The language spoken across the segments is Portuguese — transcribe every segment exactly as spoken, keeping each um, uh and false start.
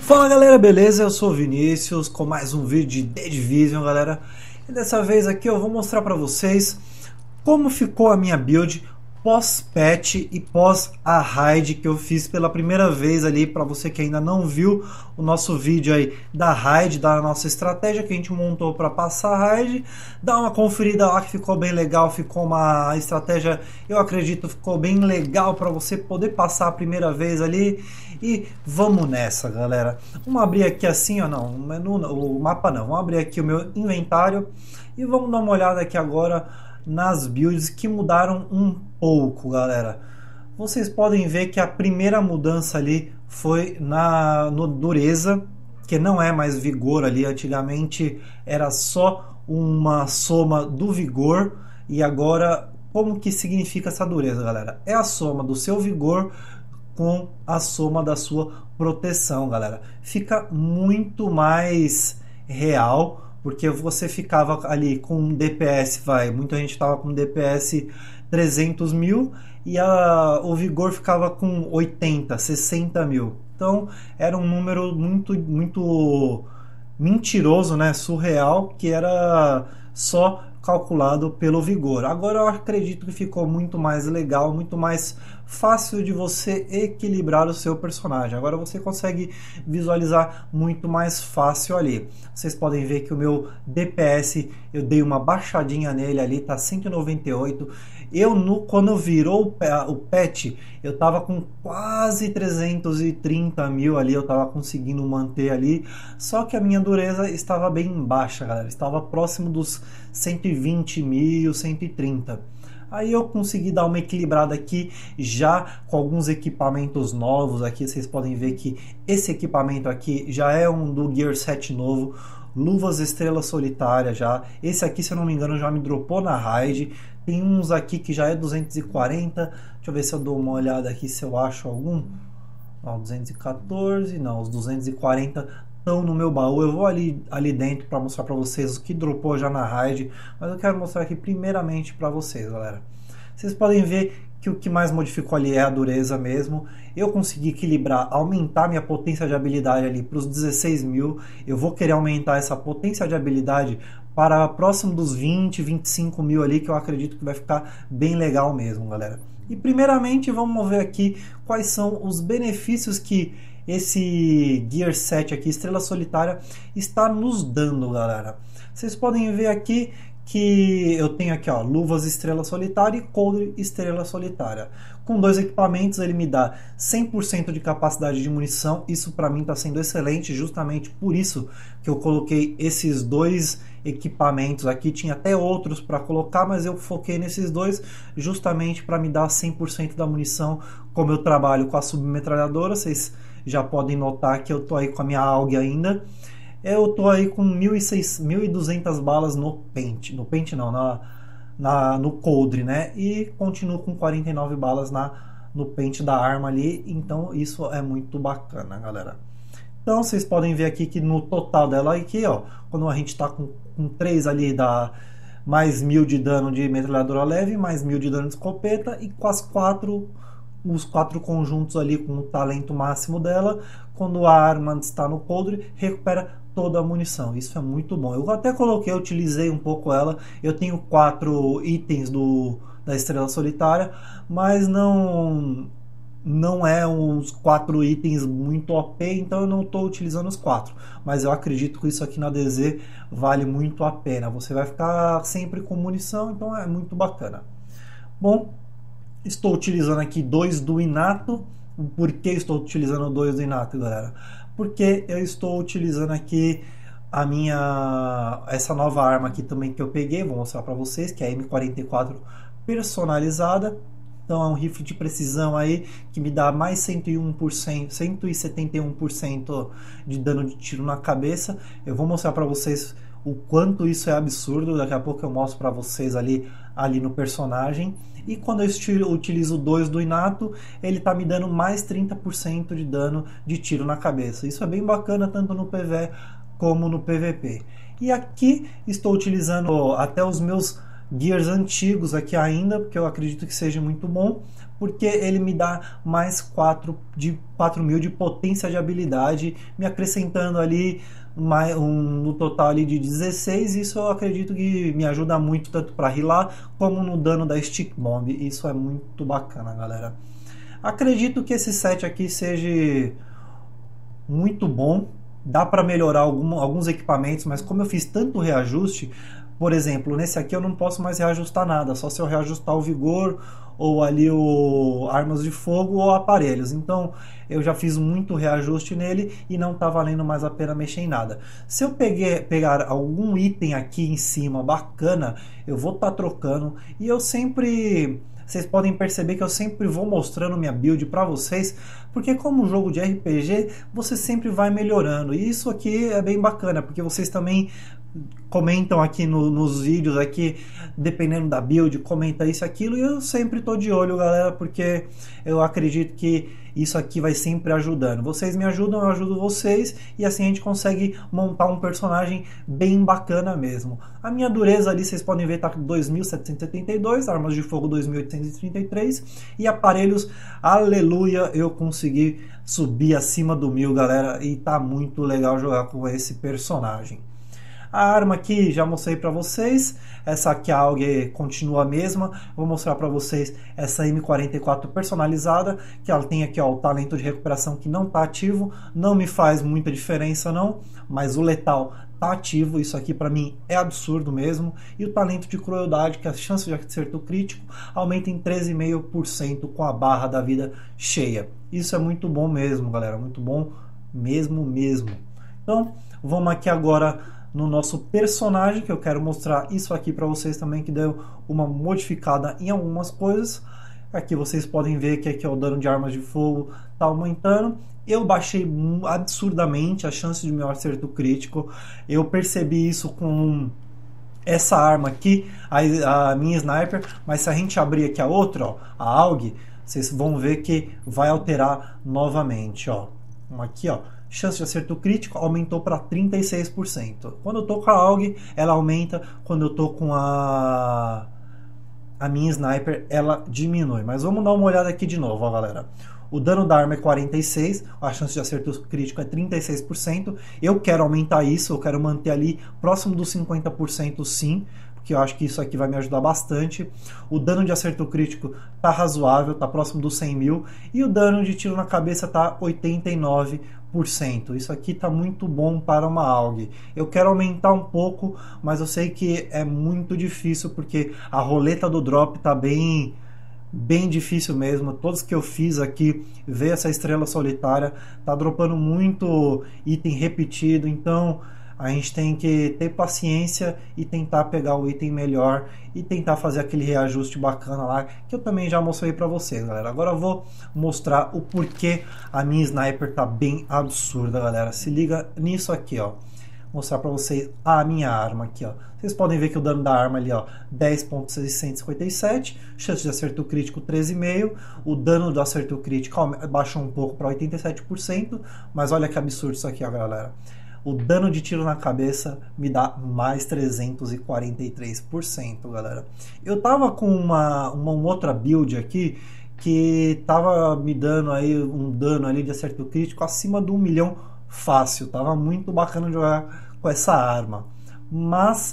Fala galera, beleza? Eu sou o Vinícius com mais um vídeo de The Division, galera. E dessa vez aqui eu vou mostrar pra vocês como ficou a minha build pós-patch e pós a raid que eu fiz pela primeira vez ali. Para você que ainda não viu o nosso vídeo aí da raid, da nossa estratégia que a gente montou para passar a raid, dá uma conferida lá que ficou bem legal. Ficou uma estratégia, eu acredito, ficou bem legal para você poder passar a primeira vez ali. E vamos nessa, galera. Vamos abrir aqui assim, ó, não, o menu, o mapa não. Vamos abrir aqui o meu inventário e vamos dar uma olhada aqui agora nas builds que mudaram um pouco, galera. Vocês podem ver que a primeira mudança ali foi na no dureza, que não é mais vigor ali. Antigamente era só uma soma do vigor, e agora como que significa essa dureza, galera? É a soma do seu vigor com a soma da sua proteção, galera. Fica muito mais real, porque você ficava ali com um D P S, vai, muita gente estava com D P S trezentos mil e a, o vigor ficava com oitenta, sessenta mil. Então era um número muito, muito mentiroso, né? Surreal, que era só calculado pelo vigor. Agora eu acredito que ficou muito mais legal, muito mais fácil de você equilibrar o seu personagem. Agora você consegue visualizar muito mais fácil ali. Vocês podem ver que o meu D P S, eu dei uma baixadinha nele ali, tá cento e noventa e oito. Eu, no, quando virou o patch, eu tava com quase trezentos e trinta mil ali, eu tava conseguindo manter ali, só que a minha dureza estava bem baixa, galera, estava próximo dos cento e vinte mil, cento e trinta. Aí eu consegui dar uma equilibrada aqui, já com alguns equipamentos novos aqui. Vocês podem ver que esse equipamento aqui já é um do Gear sete novo, luvas estrela solitária já. Esse aqui, se eu não me engano, já me dropou na raid. Tem uns aqui que já é duzentos e quarenta. Deixa eu ver se eu dou uma olhada aqui se eu acho algum. Ó, duzentos e quatorze, não, os duzentos e quarenta estão no meu baú. Eu vou ali, ali dentro para mostrar para vocês o que dropou já na raid, mas eu quero mostrar aqui primeiramente para vocês, galera. Vocês podem ver que o que mais modificou ali é a dureza mesmo. Eu consegui equilibrar, aumentar minha potência de habilidade ali para os dezesseis mil. Eu vou querer aumentar essa potência de habilidade para próximo dos vinte, vinte e cinco mil ali, que eu acredito que vai ficar bem legal mesmo, galera. E primeiramente vamos ver aqui quais são os benefícios que esse Gear sete aqui, Estrela Solitária, está nos dando, galera. Vocês podem ver aqui que eu tenho aqui, ó, luvas Estrela Solitária e coldre Estrela Solitária. Com dois equipamentos ele me dá cem por cento de capacidade de munição. Isso para mim está sendo excelente, justamente por isso que eu coloquei esses dois equipamentos aqui. Tinha até outros para colocar, mas eu foquei nesses dois justamente para me dar cem por cento da munição. Como eu trabalho com a submetralhadora, vocês já podem notar que eu tô aí com a minha A U G ainda. Eu tô aí com mil e duzentas balas no pente, no pente não, na, na, no coldre, né? E continuo com quarenta e nove balas na, no pente da arma ali, então isso é muito bacana, galera. Então vocês podem ver aqui que no total dela aqui, ó, quando a gente tá com, com três ali, dá mais mil de dano de metralhadora leve, mais mil de dano de escopeta, e com as quatro, os quatro conjuntos ali com o talento máximo dela, quando a arma está no coldre, recupera toda a munição. Isso é muito bom. Eu até coloquei, eu utilizei um pouco ela. Eu tenho quatro itens do, da Estrela Solitária, mas não não é uns quatro itens muito O P, então eu não estou utilizando os quatro. Mas eu acredito que isso aqui na D Z vale muito a pena. Você vai ficar sempre com munição, então é muito bacana. Bom, estou utilizando aqui dois do Inato. Por que estou utilizando dois do Inato, galera? Porque eu estou utilizando aqui a minha essa nova arma aqui também que eu peguei, vou mostrar para vocês, que é a M quarenta e quatro personalizada. Então é um rifle de precisão aí que me dá mais cento e um por cento, cento e setenta e um por cento de dano de tiro na cabeça. Eu vou mostrar para vocês o quanto isso é absurdo, daqui a pouco eu mostro para vocês ali, ali no personagem. E quando eu utilizo dois do Inato, ele tá me dando mais trinta por cento de dano de tiro na cabeça. Isso é bem bacana, tanto no P V como no P V P. E aqui estou utilizando até os meus gears antigos aqui ainda, porque eu acredito que seja muito bom, porque ele me dá mais quatro mil de potência de habilidade, me acrescentando ali mais um, no total ali de dezesseis. Isso eu acredito que me ajuda muito, tanto para healar como no dano da Stick Bomb. Isso é muito bacana, galera. Acredito que esse set aqui seja muito bom. Dá para melhorar algum, alguns equipamentos, mas como eu fiz tanto reajuste, por exemplo, nesse aqui eu não posso mais reajustar nada, só se eu reajustar o vigor ou ali o armas de fogo ou aparelhos. Então eu já fiz muito reajuste nele e não está valendo mais a pena mexer em nada. Se eu peguei, pegar algum item aqui em cima bacana, eu vou estar tá trocando, e eu sempre... Vocês podem perceber que eu sempre vou mostrando minha build para vocês, porque como jogo de R P G, você sempre vai melhorando. E isso aqui é bem bacana, porque vocês também comentam aqui no, nos vídeos aqui, dependendo da build, comenta isso, aquilo, e eu sempre tô de olho, galera, porque eu acredito que isso aqui vai sempre ajudando. Vocês me ajudam, eu ajudo vocês, e assim a gente consegue montar um personagem bem bacana mesmo. A minha dureza ali, vocês podem ver, tá dois mil setecentos e setenta e dois, armas de fogo dois mil oitocentos e trinta e três, e aparelhos, aleluia, eu consegui subir acima do mil, galera, e tá muito legal jogar com esse personagem. A arma aqui já mostrei para vocês, essa aqui a A U G continua a mesma. Vou mostrar para vocês essa M quarenta e quatro personalizada, que ela tem aqui ó, o talento de recuperação que não está ativo, não me faz muita diferença não, mas o letal está ativo, isso aqui para mim é absurdo mesmo. E o talento de crueldade, que a chance de acerto crítico aumenta em treze vírgula cinco por cento com a barra da vida cheia. Isso é muito bom mesmo, galera, muito bom mesmo mesmo. Então vamos aqui agora no nosso personagem, que eu quero mostrar isso aqui para vocês também, que deu uma modificada em algumas coisas. Aqui vocês podem ver que aqui é o dano de armas de fogo está aumentando. Eu baixei absurdamente a chance de meu acerto crítico. Eu percebi isso com essa arma aqui, a, a minha sniper, mas se a gente abrir aqui a outra, ó, a A U G, vocês vão ver que vai alterar novamente, ó. Aqui, ó, chance de acerto crítico aumentou para trinta e seis por cento. Quando eu tô com a A U G, ela aumenta. Quando eu tô com a a minha sniper, ela diminui. Mas vamos dar uma olhada aqui de novo, ó, galera. O dano da arma é quarenta e seis, a chance de acerto crítico é trinta e seis por cento. Eu quero aumentar isso, eu quero manter ali próximo dos cinquenta por cento sim, porque eu acho que isso aqui vai me ajudar bastante. O dano de acerto crítico tá razoável, tá próximo dos cem mil, e o dano de tiro na cabeça tá oitenta e nove por cento. Isso aqui tá muito bom para uma A U G. Eu quero aumentar um pouco, mas eu sei que é muito difícil, porque a roleta do drop tá bem... bem difícil mesmo. Todos que eu fiz aqui, ver essa estrela solitária, tá dropando muito item repetido, então a gente tem que ter paciência e tentar pegar o item melhor e tentar fazer aquele reajuste bacana lá, que eu também já mostrei para vocês, galera. Agora eu vou mostrar o porquê a minha sniper tá bem absurda, galera. Se liga nisso aqui, ó. Mostrar para vocês a minha arma aqui, ó. Vocês podem ver que o dano da arma ali, ó, dez ponto seiscentos e cinquenta e sete, chance de acerto crítico treze vírgula cinco, o dano do acerto crítico baixou um pouco para oitenta e sete por cento, mas olha que absurdo isso aqui, ó, galera. O dano de tiro na cabeça me dá mais trezentos e quarenta e três por cento, galera. Eu tava com uma, uma outra build aqui que tava me dando aí um dano ali de acerto crítico acima de um milhão fácil. Tava muito bacana jogar com essa arma, mas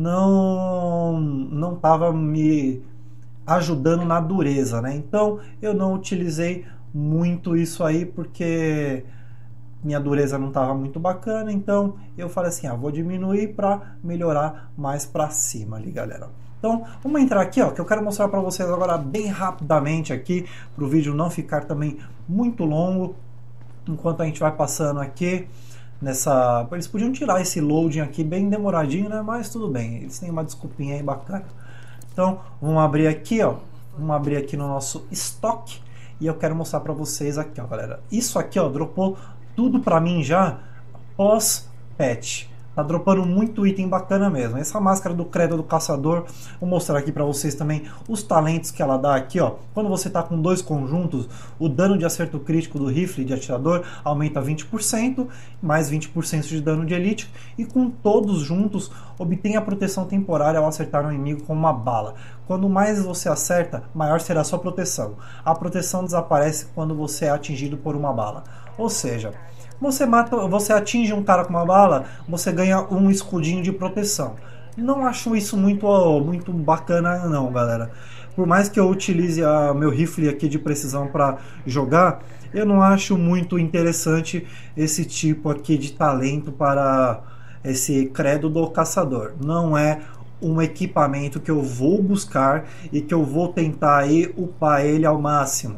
não não tava me ajudando na dureza, né? Então eu não utilizei muito isso aí, porque minha dureza não estava muito bacana, então eu falei assim, ah, vou diminuir para melhorar mais para cima ali, galera. Então vamos entrar aqui, ó, que eu quero mostrar para vocês agora bem rapidamente aqui, para o vídeo não ficar também muito longo, enquanto a gente vai passando aqui nessa... Eles podiam tirar esse loading aqui bem demoradinho, né? Mas tudo bem, eles têm uma desculpinha aí bacana. Então vamos abrir aqui, ó, vamos abrir aqui no nosso estoque, e eu quero mostrar para vocês aqui, ó, galera. Isso aqui, ó, dropou tudo para mim já pós-patch, Tá dropando muito item bacana mesmo. Essa máscara do Credo do Caçador, vou mostrar aqui pra vocês também os talentos que ela dá aqui, ó. Quando você tá com dois conjuntos, o dano de acerto crítico do rifle de atirador aumenta vinte por cento, mais vinte por cento de dano de elite, e com todos juntos, obtém a proteção temporária ao acertar um inimigo com uma bala. Quando mais você acerta, maior será a sua proteção. A proteção desaparece quando você é atingido por uma bala. Ou seja, você mata, você atinge um cara com uma bala, você ganha um escudinho de proteção. Não acho isso muito, muito bacana não, galera. Por mais que eu utilize a meu rifle aqui de precisão para jogar, eu não acho muito interessante esse tipo aqui de talento para esse Credo do Caçador. Não é um equipamento que eu vou buscar e que eu vou tentar aí upar ele ao máximo.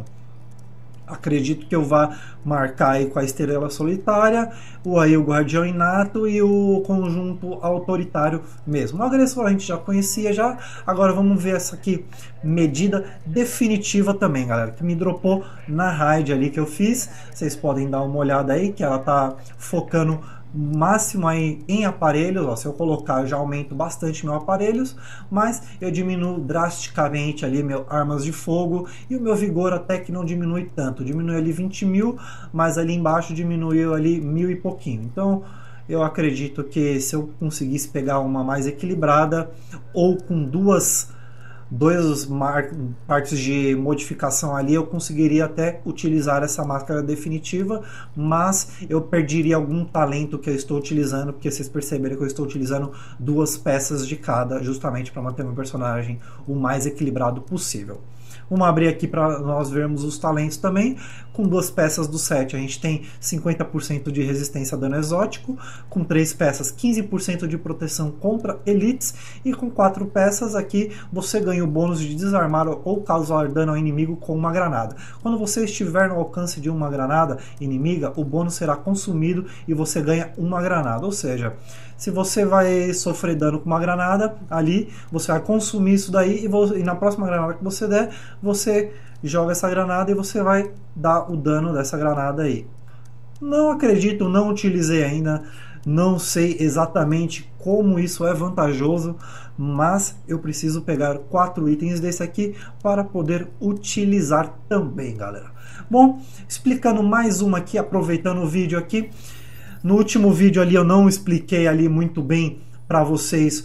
Acredito que eu vá marcar aí com a Estrela Solitária, o aí o Guardião Inato e o conjunto autoritário mesmo. O agressor a gente já conhecia já, agora vamos ver essa aqui, medida definitiva também, galera, que me dropou na raid ali que eu fiz. Vocês podem dar uma olhada aí, que ela tá focando máximo aí em aparelhos, ó, se eu colocar eu já aumento bastante meus aparelhos, mas eu diminuo drasticamente ali meu armas de fogo e o meu vigor até que não diminui tanto, diminui ali vinte mil, mas ali embaixo diminuiu ali mil e pouquinho. Então eu acredito que se eu conseguisse pegar uma mais equilibrada ou com duas dois partes de modificação ali, eu conseguiria até utilizar essa máscara definitiva, mas eu perderia algum talento que eu estou utilizando, porque vocês perceberam que eu estou utilizando duas peças de cada, justamente para manter meu personagem o mais equilibrado possível. Vamos abrir aqui para nós vermos os talentos também. Com duas peças do set a gente tem cinquenta por cento de resistência a dano exótico, com três peças quinze por cento de proteção contra elites, e com quatro peças aqui você ganha o bônus de desarmar ou causar dano ao inimigo com uma granada. Quando você estiver no alcance de uma granada inimiga, o bônus será consumido e você ganha uma granada, ou seja, se você vai sofrer dano com uma granada ali, você vai consumir isso daí e, e na próxima granada que você der, você joga essa granada e você vai dar o dano dessa granada aí. Não acredito, não utilizei ainda, não sei exatamente como isso é vantajoso, mas eu preciso pegar quatro itens desse aqui para poder utilizar também, galera. Bom, explicando mais uma aqui, aproveitando o vídeo aqui. No último vídeo ali eu não expliquei ali muito bem para vocês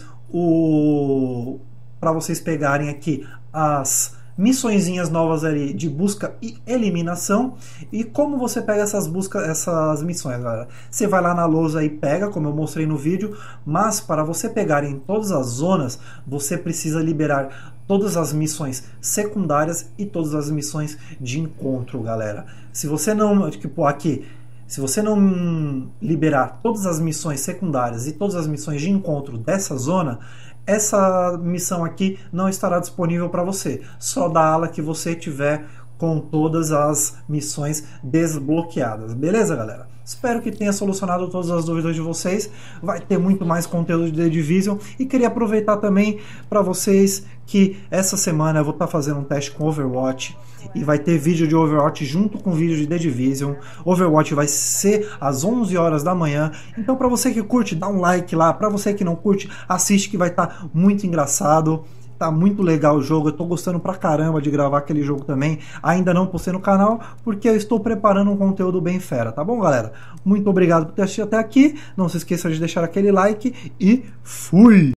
o para vocês pegarem aqui as missõezinhas novas ali de busca e eliminação. E como você pega essas buscas, essas missões, galera? Você vai lá na lousa e pega, como eu mostrei no vídeo, mas para você pegar em todas as zonas, você precisa liberar todas as missões secundárias e todas as missões de encontro, galera. Se você não, tipo aqui, se você não liberar todas as missões secundárias e todas as missões de encontro dessa zona, essa missão aqui não estará disponível para você. Só da ala que você tiver com todas as missões desbloqueadas. Beleza, galera? Espero que tenha solucionado todas as dúvidas de vocês. Vai ter muito mais conteúdo de The Division. E queria aproveitar também para vocês que essa semana eu vou estar fazendo um teste com Overwatch. E vai ter vídeo de Overwatch junto com vídeo de The Division. Overwatch vai ser às onze horas da manhã. Então para você que curte, dá um like lá. Para você que não curte, assiste que vai estar muito engraçado. Tá muito legal o jogo, eu tô gostando pra caramba de gravar aquele jogo também. Ainda não postei no canal, porque eu estou preparando um conteúdo bem fera, tá bom, galera? Muito obrigado por ter assistido até aqui. Não se esqueça de deixar aquele like e fui!